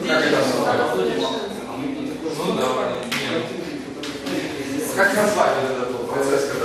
Как это называется? Ну да, нет. Как назвать вот этот процесс?